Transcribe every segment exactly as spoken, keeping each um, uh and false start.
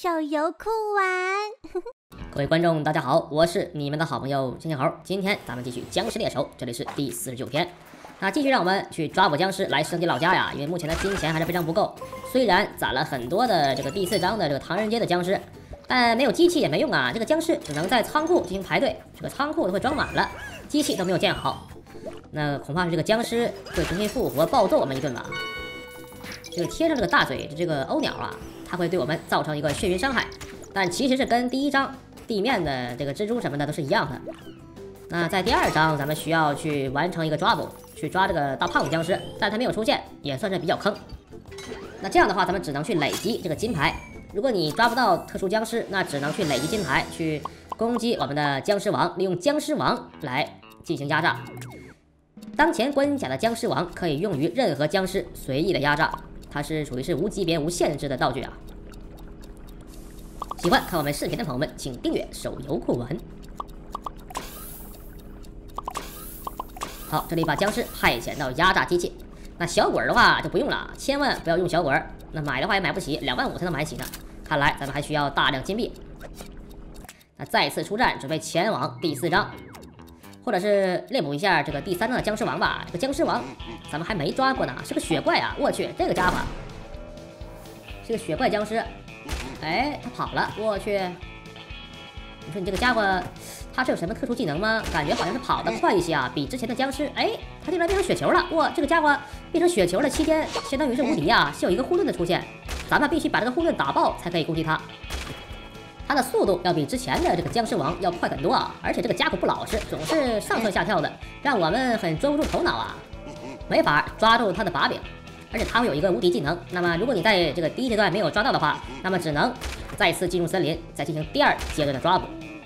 手游酷玩。 各位观众，大家好，我是你们的好朋友星星猴。今天咱们继续僵尸猎手，这里是第四十九天。那继续让我们去抓捕僵尸来升级老家呀，因为目前的金钱还是非常不够。虽然攒了很多的这个第四章的这个唐人街的僵尸，但没有机器也没用啊。这个僵尸只能在仓库进行排队，这个仓库都会装满了，机器都没有建好。那恐怕是这个僵尸会重新复活，暴揍我们一顿吧。这个贴上这个大嘴的这个欧鸟啊，它会对我们造成一个眩晕伤害，但其实是跟第一章地面的这个蜘蛛什么的都是一样的。那在第二章，咱们需要去完成一个抓捕，去抓这个大胖子僵尸，但它没有出现，也算是比较坑。那这样的话，咱们只能去累积这个金牌。如果你抓不到特殊僵尸，那只能去累积金牌，去攻击我们的僵尸王，利用僵尸王来进行压榨。当前关卡的僵尸王可以用于任何僵尸随意的压榨，它是属于是无级别无限制的道具啊。喜欢看我们视频的朋友们，请订阅手游酷玩。好，这里把僵尸派遣到压榨机器。那小鬼的话就不用了，千万不要用小鬼。那买的话也买不起，两万五才能买起呢。看来咱们还需要大量金币。那再次出战，准备前往第四章，或者是猎捕一下这个第三章的僵尸王吧。这个僵尸王咱们还没抓过呢，是个雪怪啊！我去，这个家伙是个雪怪僵尸。哎，他跑了，我去！你说你这个家伙，他是有什么特殊技能吗？感觉好像是跑得快一些啊，比之前的僵尸。哎，他竟然变成雪球了！哇，这个家伙变成雪球的期间，相当于是无敌啊，是有一个护盾的出现，咱们必须把这个护盾打爆才可以攻击他。他的速度要比之前的这个僵尸王要快很多啊，而且这个家伙不老实，总是上蹿下跳的，让我们很抓不住头脑啊，没法抓住他的把柄。而且他会有一个无敌技能，那么如果你在这个第一阶段没有抓到的话，那么只能再次进入森林，再进行第二阶段的抓捕。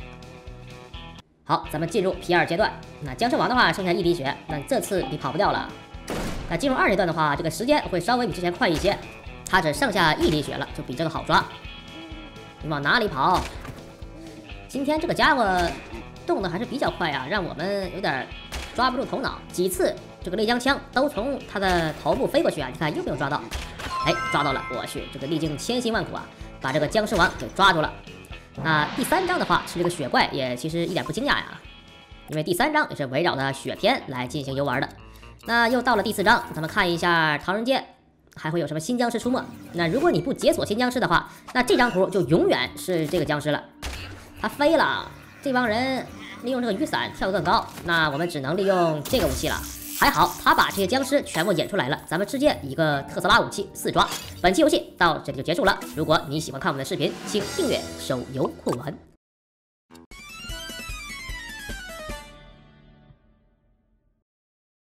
好，咱们进入 P 二阶段。那僵尸王的话剩下一滴血，那这次你跑不掉了。那进入二阶段的话，这个时间会稍微比之前快一些，它只剩下一滴血了，就比这个好抓。你往哪里跑？今天这个家伙动的还是比较快啊，让我们有点抓不住头脑，几次这个猎枪枪都从他的头部飞过去啊！你看有没有抓到？哎，抓到了！我去，这个历经千辛万苦啊，把这个僵尸王给抓住了。那第三章的话是这个雪怪，也其实一点不惊讶呀，因为第三章也是围绕着雪天来进行游玩的。那又到了第四章，咱们看一下唐人街还会有什么新僵尸出没。那如果你不解锁新僵尸的话，那这张图就永远是这个僵尸了。他飞了，这帮人利用这个雨伞跳得更高，那我们只能利用这个武器了。还好他把这些僵尸全部演出来了，咱们直接一个特斯拉武器四抓。本期游戏到这里就结束了。如果你喜欢看我们的视频，请订阅手游酷玩。